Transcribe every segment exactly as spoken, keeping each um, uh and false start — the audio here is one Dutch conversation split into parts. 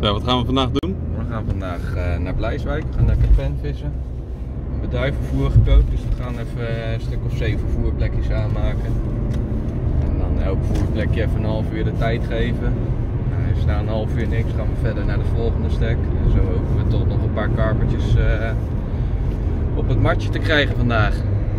Ja, wat gaan we vandaag doen? We gaan vandaag uh, naar Blijswijk, we gaan lekker penvissen. We hebben duivenvoer gekookt, dus we gaan even een stuk of zeven voerplekjes aanmaken. En dan elk voerplekje even een half uur de tijd geven. Nou, is na een half uur niks, gaan we verder naar de volgende stek. En zo hopen we toch nog een paar karpertjes uh, op het matje te krijgen vandaag.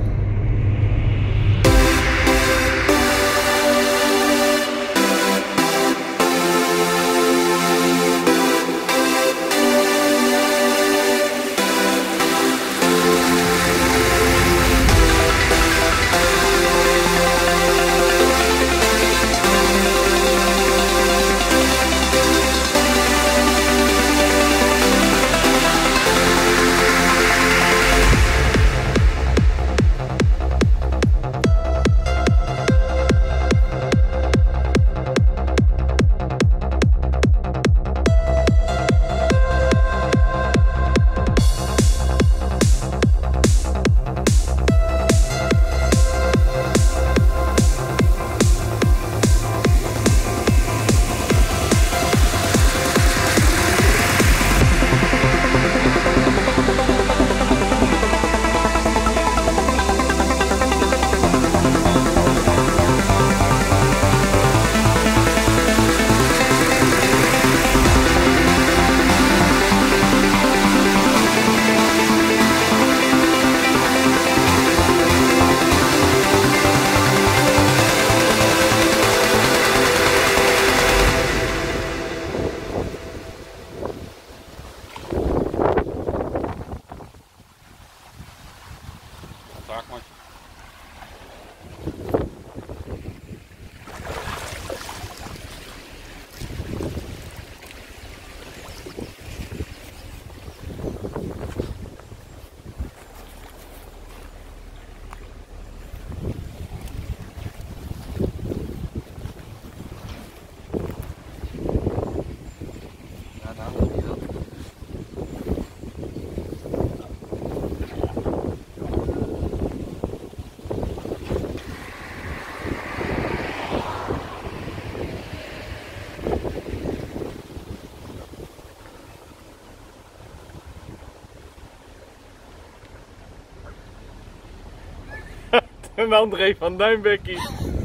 En André van Duinbekkie.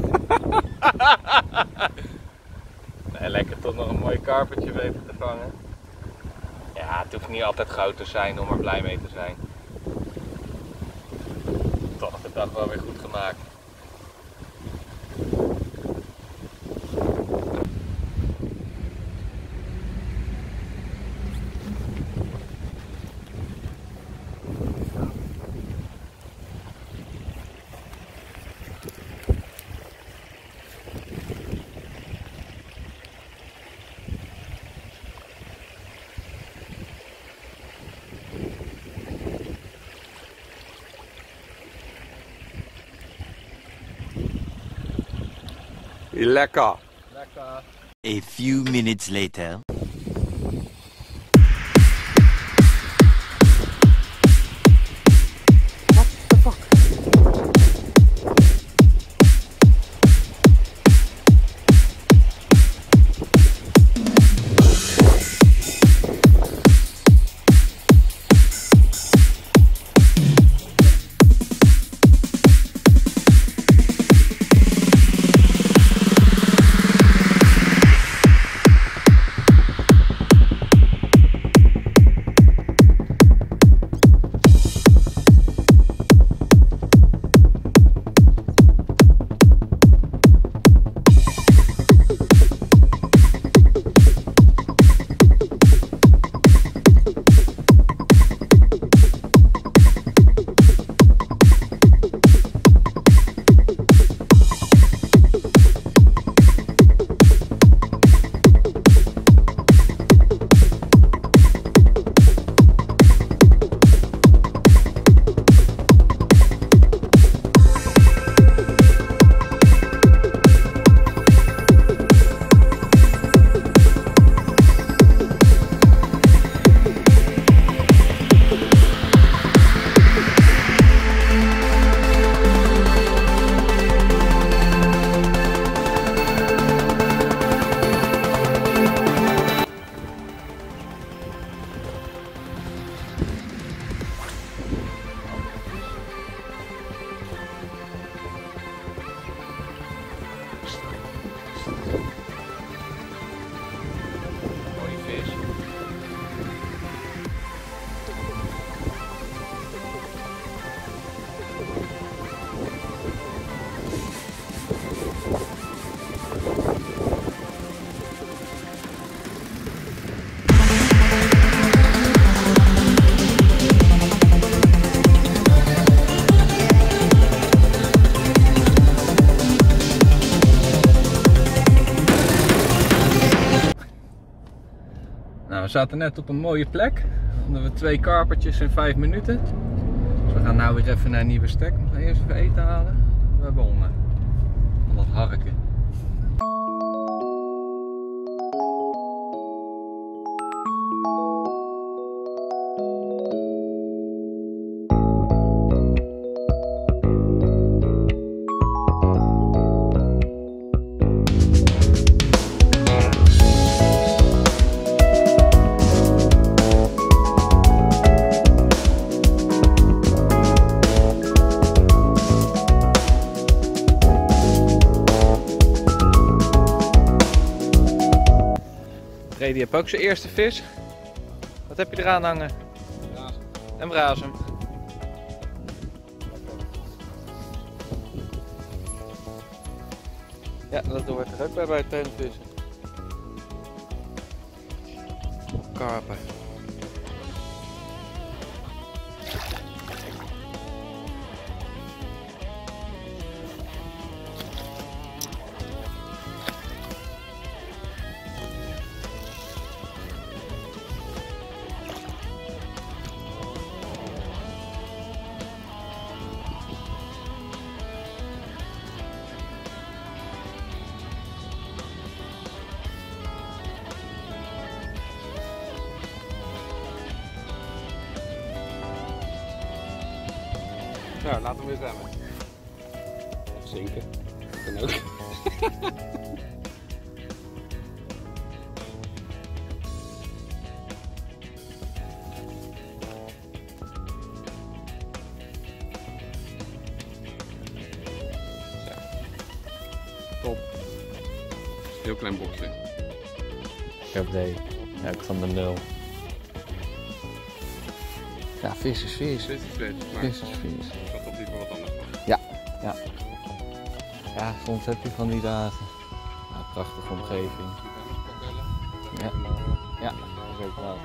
Nee, lekker toch nog een mooi karpertje weten te vangen. Ja, het hoeft niet altijd goud te zijn om er blij mee te zijn. Toch de dag wel weer goed gemaakt. Lekker. Lekker. A few minutes later. Mooie vis. Nou, we zaten net op een mooie plek. Hadden we twee karpertjes in vijf minuten. Dus we gaan nou weer even naar een nieuwe stek. We gaan eerst even eten halen. We hebben honger. Van dat harken. Die heeft ook zijn eerste vis. Wat heb je eraan hangen? Brazen. Een brazen. Ja, dat doen we er ook bij bij het tenvissen. Karpen. Nou, laat hem weer zwemmen. Zinken. Kan ook. Top. Heel klein boxje. Oké, ja, ik van de nul. Ja, vis is vis. Vis is vis. Maar Vis is vis. ik had toch liever wat anders van. Ja, ja. Ja, soms heb je van die dagen. Nou, prachtige omgeving. Ja, ja, zeker wel.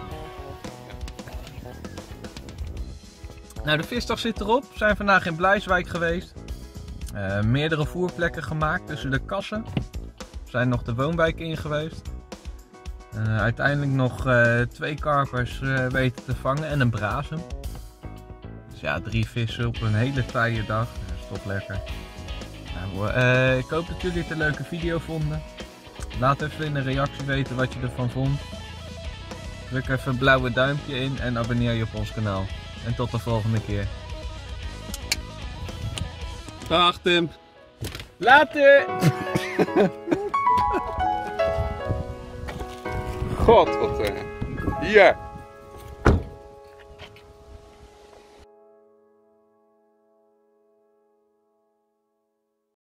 Nou, de visdag zit erop. We zijn vandaag in Blijswijk geweest. Uh, meerdere voerplekken gemaakt tussen de kassen. We zijn nog de woonwijk in geweest. Uh, uiteindelijk nog uh, twee karpers uh, weten te vangen en een brazen. Dus ja, drie vissen op een hele taaie dag. Dat is toch lekker. Nou, uh, ik hoop dat jullie het een leuke video vonden. Laat even in een reactie weten wat je ervan vond. Druk even een blauwe duimpje in en abonneer je op ons kanaal. En tot de volgende keer. Dag Tim. Later! God, wat... Uh... Hier.